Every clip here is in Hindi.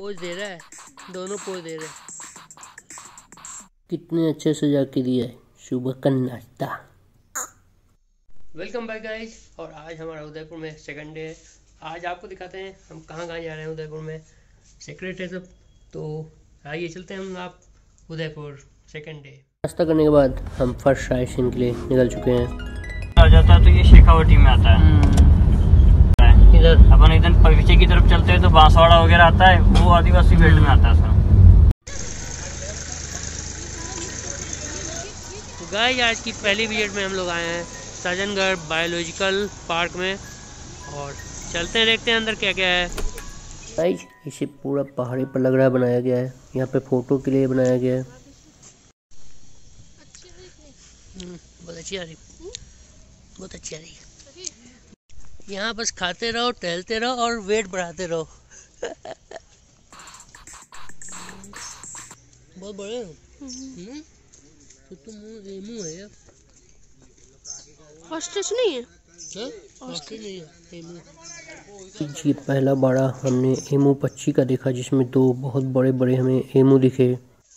पोज दे रहा है, दोनों पोज दे रहे हैं। कितने अच्छे सजा के दिया है सुबह का नाश्ता। वेलकम बैक गाइस, और आज हमारा उदयपुर में सेकंड डे है। आज आपको दिखाते हैं हम कहाँ कहाँ जा रहे हैं उदयपुर में। सीक्रेट है सब, तो आइए चलते हैं हम आप उदयपुर सेकंड डे। नाश्ता करने के बाद हम फर्स्ट साइट सीन के लिए निकल चुके हैं। आ जाता है तो ये शेखावटी में आता है। इधर अपन इधर पीछे की तरफ चलते हैं तो बांसवाड़ा वगैरह आता है, वो आदिवासी बेल्ट में आता है सर। तो गाइस आज की पहली विजिट में हम लोग आए हैं सज्जनगढ़ बायोलॉजिकल पार्क में, और चलते हैं देखते हैं अंदर क्या क्या है। गाइस इसे पूरा पहाड़ी पर लग रहा है बनाया गया है, यहाँ पे फोटो के लिए बनाया गया है। बहुत अच्छी आ रही, बहुत अच्छी आ रही है। यहाँ बस खाते रहो, टहलते रहो और वेट बढ़ाते रहो। बहुत बड़े हो। तो एमू है यार, ऑस्ट्रिच नहीं है क्या? ऑस्ट्रिच नहीं है, एमू। जी पहला बड़ा हमने एमू पक्षी का देखा, जिसमें दो बहुत बड़े बड़े हमें एमू दिखे।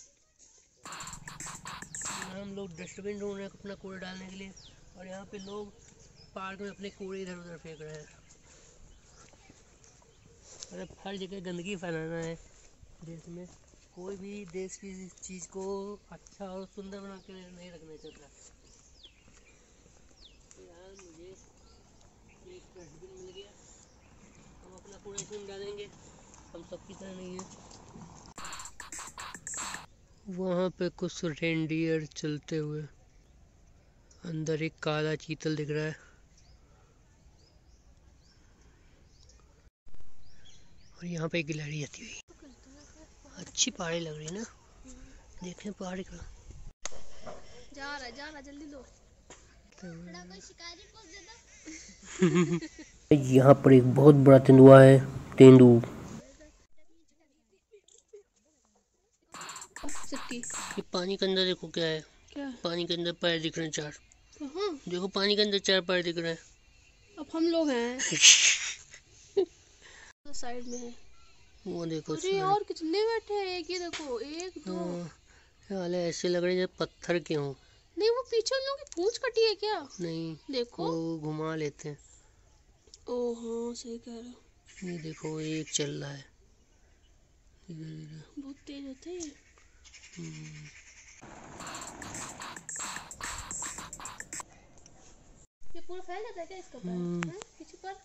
हम लोग डस्टबिन ढूंढ रहे हैं अपना कूड़ा डालने के लिए, और यहाँ पे लोग पार्क में अपने कूड़े इधर उधर फेंक रहे हैं। अरे हर जगह गंदगी फैलाना है देश में, कोई भी देश की चीज़ को अच्छा और सुंदर बना के नहीं रखना चाहता। यार मुझे एक डस्टबिन मिल गया, हम अपना कूड़ा इसमें डालेंगे, हम सबकी तरह नहीं है। वहाँ पे कुछ रेनडियर चलते हुए, अंदर एक काला चीतल दिख रहा है, और यहाँ पे एक गिलहरी आती हुई। अच्छी पहाड़ी लग रही है ना, देखें पहाड़ी का। जा रहा जल्दी लो। यहाँ पर एक बहुत बड़ा तेंदुआ है, तेंदू। ये पानी के अंदर देखो क्या है। क्या? पानी के अंदर पैर दिख रहे हैं चार। देखो पानी के अंदर चार पैर दिख रहे हैं। अब हम लोग हैं। साइड में है वो देखो। अरे और कितने बैठे हैं, एक ही देखो, एक दो वाले ऐसे लग रहे हैं जैसे पत्थर के हों। नहीं वो पीछे उन लोगों की पूंछ कटी है क्या? नहीं देखो वो घुमा लेते हैं। ओह हाँ सही कह रहे हो। ये देखो एक चल रहा है, बहुत तेज होते हैं। ये पूरा फैल जाता है क्या इसका पैर? पीछे पर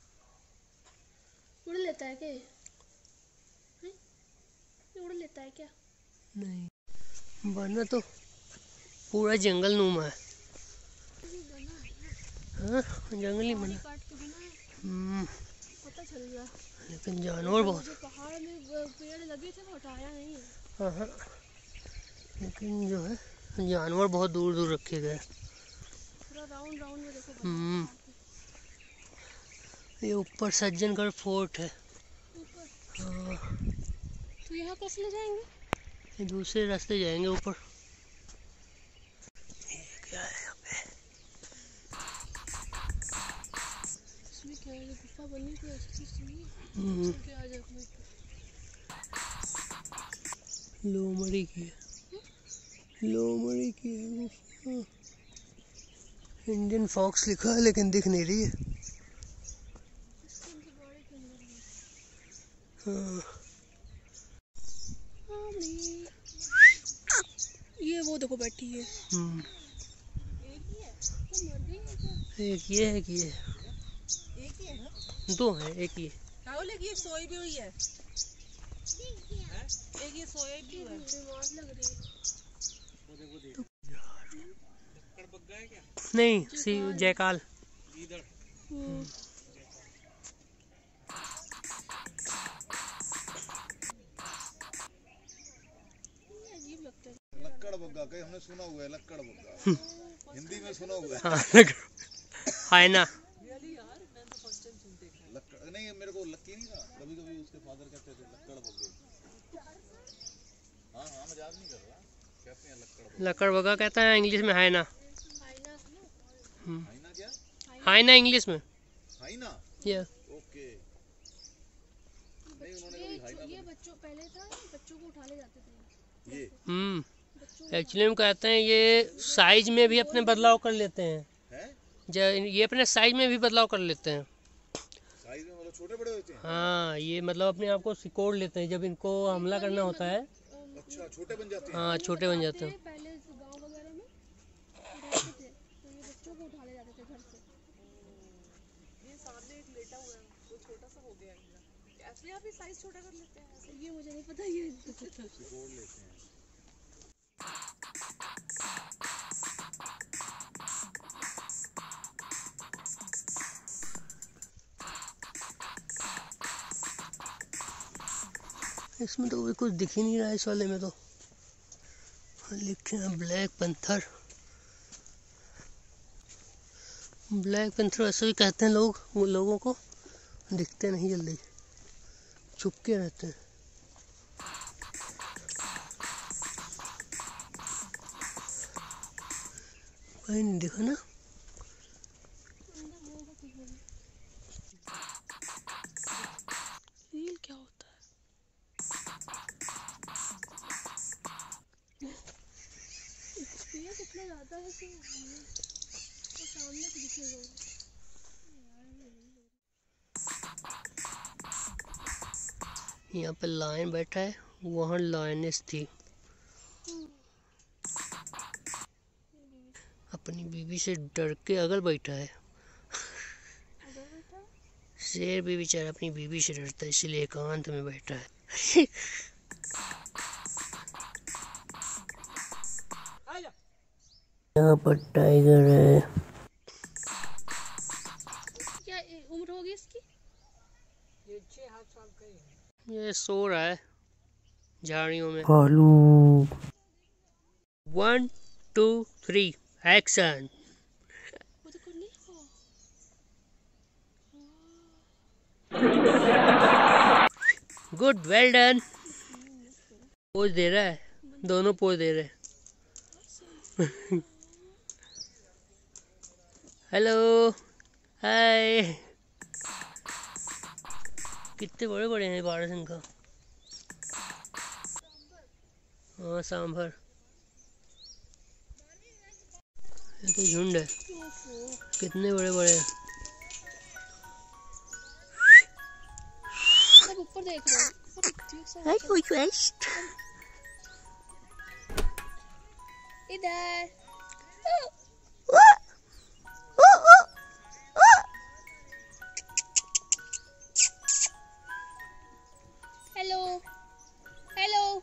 उड़ लेता है क्या? उड़ लेता है क्या? नहीं, वरना तो पूरा जंगल नुमा है। हाँ जंगली बना, पता चल गया। लेकिन जानवर बहुत। पहाड़ में पेड़ लगे थे वो हटाया नहीं है। हाँ लेकिन जो है जानवर बहुत दूर दूर रखे गए। पूरा राउंड राउंड में देखो। ये ऊपर सज्जनगढ़ फोर्ट है। हाँ। तो यहाँ कैसे ले जाएंगे? ये दूसरे रास्ते जाएंगे ऊपर। ये क्या है यहाँ पे? इसमें क्या है, गुफा बनी थी ऐसी सी। आ जाते लोमड़ी की है, लोमड़ी की है गुफा। इंडियन फॉक्स लिखा है लेकिन दिख नहीं रही है। हाँ। ये वो देखो बैठी है। एक ये है कि ये एक ही है, दो है, एक ही राहुल एक ये सोई भी हुई है, एक ये सोई भी हुआ है। बीमार लग रही है। नहीं सी जयकाल। लक्कड़ बग्गा के हमने सुना हुआ है, लक्कड़ बग्गा हिंदी में सुना हुआ है। हाय ना लक्कड़ नहीं, मेरे को लक्की नहीं था, कभी कभी उसके फादर कहते थे लक्कड़ बग्गे। हाँ मजाक नहीं कर रहा, कहते हैं लक्कड़ लक्कड़ बग्गा कहता है इंग्लिश में हाय ना। हाइना क्या? हाय ना इंग्लिश में हाइना। या ओके। नहीं उन्होंने कभी हाइना बच्चों पहले था, बच्चों को उठा ले जाते थे ये एक्चुअली हम कहते हैं ये साइज में भी अपने बदलाव कर लेते हैं। ये अपने साइज में भी बदलाव कर लेते हैं। साइज में मतलब छोटे बड़े होते हैं। हाँ, ये मतलब अपने आप को सिकोड़ लेते हैं जब इनको हमला करना होता है। अच्छा, छोटे बन जाते हैं। हाँ, छोटे बन जाते हैं। पहले गांव वगैरह में रहते थे तो ये बच्चों को उठा ले जाते थे घर से। ये सामने एक लेटा हुआ है, वो छोटा सा हो गया है। अपने आप ही साइज छोटा कर लेते हैं ऐसे। ये मुझे नहीं पता ये सिकोड़ लेते हैं। इसमें तो कुछ दिख ही नहीं रहा है इस वाले में तो। लिखे हैं ब्लैक पैंथर। ब्लैक पैंथर ऐसे भी कहते हैं लोग, वो लोगों को दिखते नहीं जल्दी, छुपके रहते हैं। कहीं नहीं दिखा ना। रील क्या होता है? एक्सपीरियंस इतना ज़्यादा है कि वो सामने से दिखेगा। यहाँ पे लायन बैठा है, वहाँ लायनेस थी, अपनी बीवी से डर के अगल बैठा है। शेर भी बेचारा अपनी बीवी से डरता है, इसलिए एकांत में बैठा है। यहाँ पर टाइगर है। क्या उम्र होगी इसकी? ये सो रहा है झाड़ियों में। 1 2 3 एक्शन। वो तो कर नहीं। Good, well done. पोज दे रहा है, दोनों पोज दे रहे हैं। Hello, hi. कितने बड़े बड़े हैं बारहसिंह का। हाँ, सांभर। ये तो झुंड है, कितने बड़े बड़े हैं। सब ऊपर देख रहे हैं। इधर हेलो हेलो।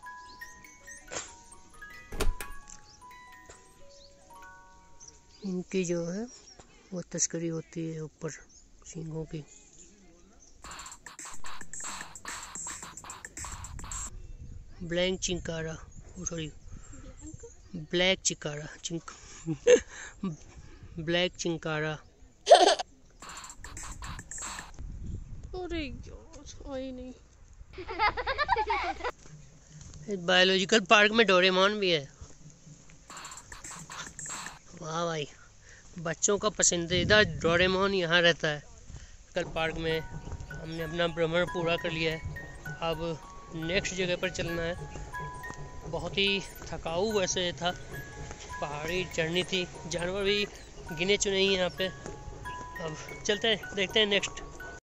इनकी जो है वो तस्करी होती है ऊपर सींगों की। Black chinkara, sorry black chikara, black chinkara. अरे यार, आई नहीं। बायोलॉजिकल पार्क में डोरेमोन भी है। वाह भाई, बच्चों का पसंदीदा डोरेमोन यहाँ रहता है। कल पार्क में हमने अपना भ्रमण पूरा कर लिया है। अब नेक्स्ट जगह पर चलना है। बहुत ही थकाऊ वैसे था, पहाड़ी चढ़नी थी, जानवर भी गिने चुने ही यहाँ पे। अब चलते हैं, देखते हैं नेक्स्ट